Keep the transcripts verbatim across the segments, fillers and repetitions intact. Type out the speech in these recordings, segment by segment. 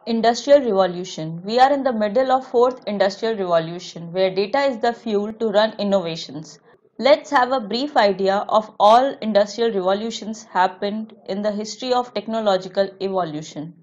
Industrial Revolution. We are in the middle of fourth industrial revolution where data is the fuel to run innovations. Let's have a brief idea of all industrial revolutions happened in the history of technological evolution.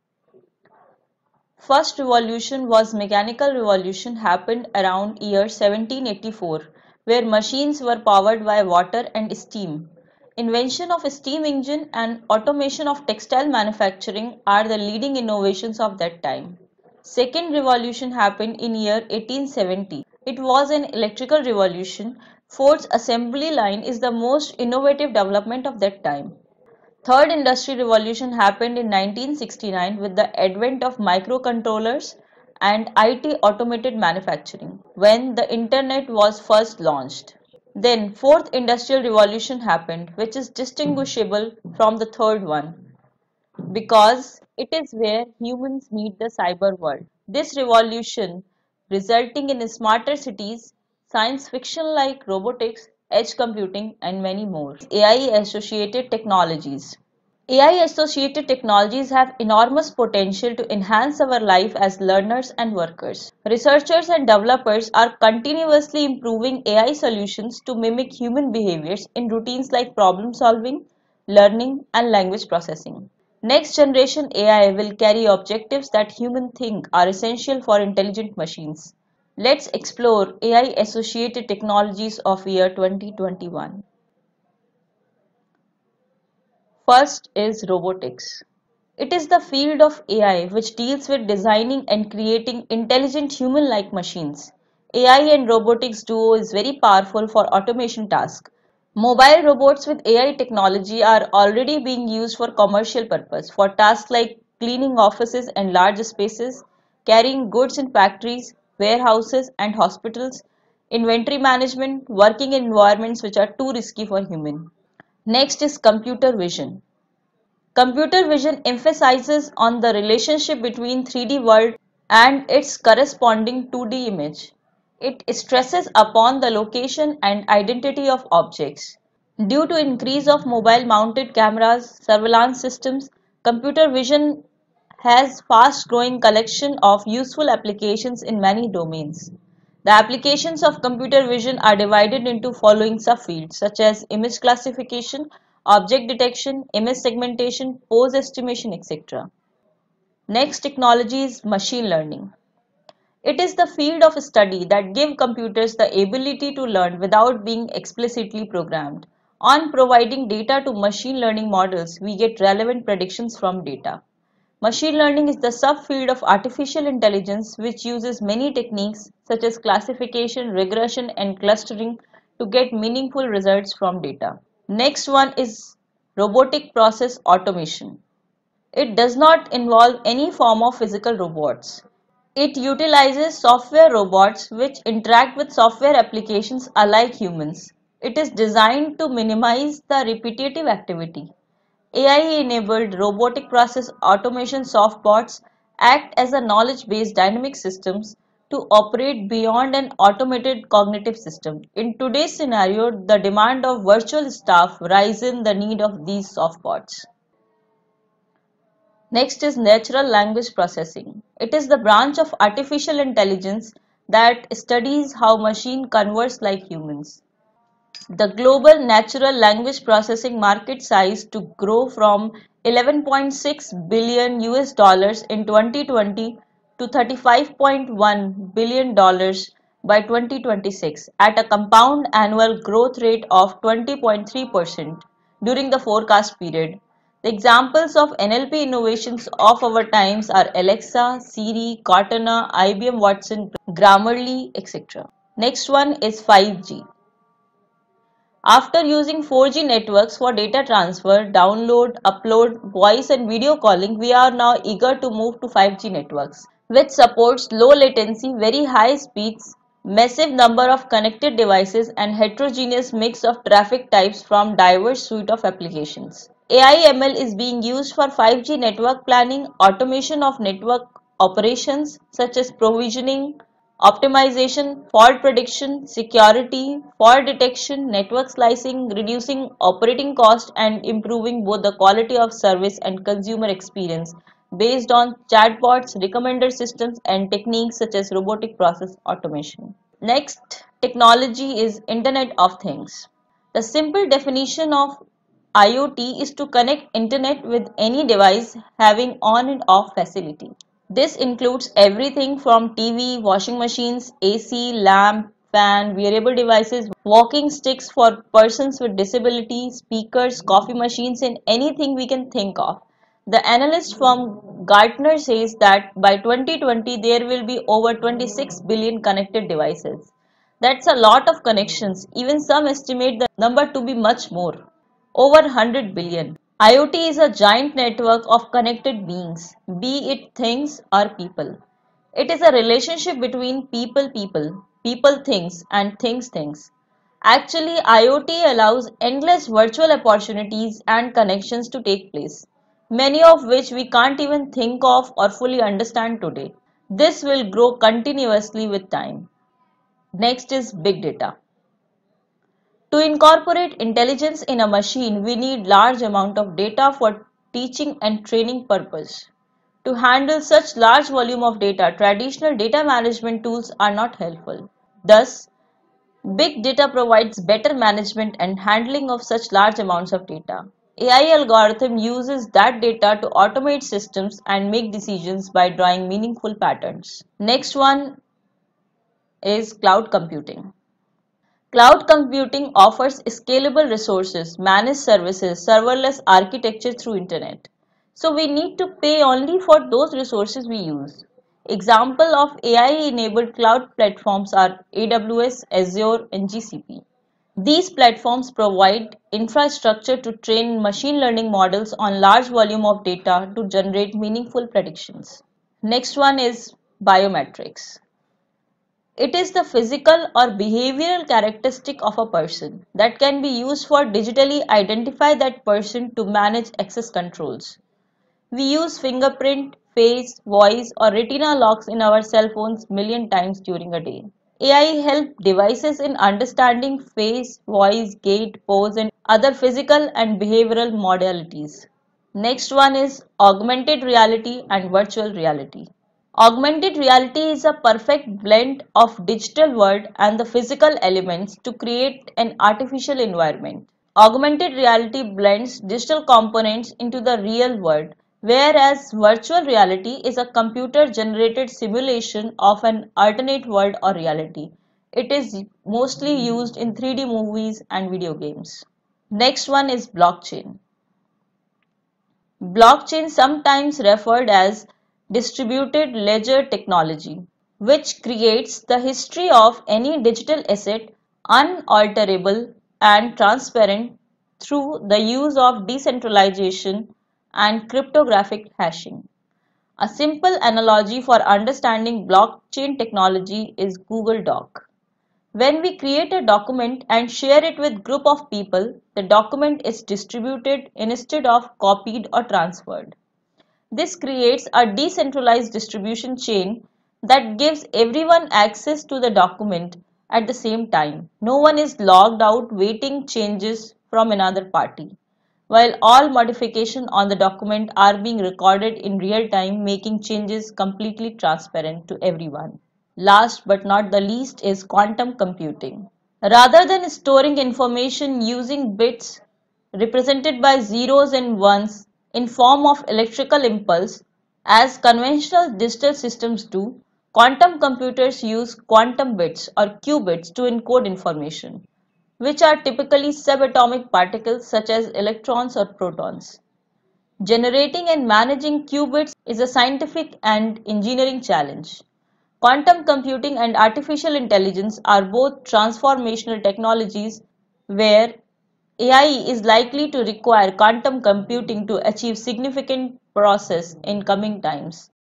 First revolution was mechanical revolution happened around year seventeen eighty-four where machines were powered by water and steam. Invention of a steam engine and automation of textile manufacturing are the leading innovations of that time. Second revolution happened in year eighteen seventy. It was an electrical revolution. Ford's assembly line is the most innovative development of that time. Third industrial revolution happened in nineteen sixty-nine with the advent of microcontrollers and I T automated manufacturing when the internet was first launched. Then fourth industrial revolution happened, which is distinguishable from the third one because it is where humans meet the cyber world. This revolution resulting in smarter cities, science fiction like robotics, edge computing and many more. A I associated technologies. A I associated technologies have enormous potential to enhance our life as learners and workers. Researchers and developers are continuously improving A I solutions to mimic human behaviors in routines like problem solving, learning, and language processing. Next generation A I will carry objectives that humans think are essential for intelligent machines. Let's explore A I associated technologies of year twenty twenty-one. First is robotics. It is the field of A I which deals with designing and creating intelligent human-like machines. A I and robotics duo is very powerful for automation tasks. Mobile robots with A I technology are already being used for commercial purpose for tasks like cleaning offices and large spaces, carrying goods in factories, warehouses and hospitals, inventory management, working in environments which are too risky for humans. Next is computer vision. Computer vision emphasizes on the relationship between three D world and its corresponding two D image. It stresses upon the location and identity of objects. Due to increase of mobile mounted cameras, surveillance systems, computer vision has fast growing collection of useful applications in many domains. The applications of computer vision are divided into following subfields such as image classification, object detection, image segmentation, pose estimation, et cetera. Next technology is machine learning. It is the field of study that gives computers the ability to learn without being explicitly programmed. On providing data to machine learning models, we get relevant predictions from data. Machine learning is the subfield of artificial intelligence which uses many techniques such as classification, regression and clustering to get meaningful results from data. Next one is robotic process automation. It does not involve any form of physical robots. It utilizes software robots which interact with software applications unlike humans. It is designed to minimize the repetitive activity. A I-enabled robotic process automation softbots act as a knowledge-based dynamic systems to operate beyond an automated cognitive system. In today's scenario, the demand of virtual staff rises the need of these softbots. Next is natural language processing. It is the branch of artificial intelligence that studies how machines converse like humans. The global natural language processing market size to grow from eleven point six billion U S dollars in twenty twenty to thirty-five point one billion dollars by twenty twenty-six at a compound annual growth rate of twenty point three percent during the forecast period. The examples of N L P innovations of our times are Alexa, Siri, Cortana, I B M Watson, Grammarly, et cetera. Next one is five G. After using four G networks for data transfer, download, upload, voice and video calling, we are now eager to move to five G networks, which supports low latency, very high speeds, massive number of connected devices and heterogeneous mix of traffic types from diverse suite of applications. A I M L is being used for five G network planning, automation of network operations such as provisioning, optimization, fault prediction, security, fault detection, network slicing, reducing operating cost and improving both the quality of service and consumer experience based on chatbots, recommender systems, and techniques such as robotic process automation. Next technology is Internet of Things. The simple definition of IoT is to connect internet with any device having on and off facility. This includes everything from T V, washing machines, A C, lamp, fan, wearable devices, walking sticks for persons with disability, speakers, coffee machines, and anything we can think of. The analyst firm Gartner says that by twenty twenty there will be over twenty-six billion connected devices. That's a lot of connections. Even some estimate the number to be much more, over one hundred billion. IoT is a giant network of connected beings, be it things or people. It is a relationship between people people, people things, and things things. Actually, IoT allows endless virtual opportunities and connections to take place, many of which we can't even think of or fully understand today. This will grow continuously with time. Next is big data. To incorporate intelligence in a machine, we need large amount of data for teaching and training purpose. To handle such large volume of data, traditional data management tools are not helpful. Thus, big data provides better management and handling of such large amounts of data. A I algorithm uses that data to automate systems and make decisions by drawing meaningful patterns. Next one is cloud computing. Cloud computing offers scalable resources, managed services, serverless architecture through internet. So we need to pay only for those resources we use. Example of A I-enabled cloud platforms are A W S, Azure, and G C P. These platforms provide infrastructure to train machine learning models on large volume of data to generate meaningful predictions. Next one is biometrics. It is the physical or behavioral characteristic of a person that can be used for digitally identify that person to manage access controls. We use fingerprint, face, voice or retina locks in our cell phones million times during a day. A I help devices in understanding face, voice, gait, pose and other physical and behavioral modalities. Next one is augmented reality and virtual reality. Augmented reality is a perfect blend of digital world and the physical elements to create an artificial environment. Augmented reality blends digital components into the real world, whereas virtual reality is a computer-generated simulation of an alternate world or reality. It is mostly used in three D movies and video games. Next one is blockchain. Blockchain, sometimes referred as distributed ledger technology, which creates the history of any digital asset unalterable and transparent through the use of decentralization and cryptographic hashing. A simple analogy for understanding blockchain technology is Google Doc. When we create a document and share it with group of people, the document is distributed instead of copied or transferred. This creates a decentralized distribution chain that gives everyone access to the document at the same time. No one is logged out waiting changes from another party, while all modifications on the document are being recorded in real time, making changes completely transparent to everyone. Last but not the least is quantum computing. Rather than storing information using bits represented by zeros and ones in form of electrical impulse, as conventional digital systems do, quantum computers use quantum bits or qubits to encode information, which are typically subatomic particles such as electrons or protons. Generating and managing qubits is a scientific and engineering challenge. Quantum computing and artificial intelligence are both transformational technologies where A I is likely to require quantum computing to achieve significant progress in coming times.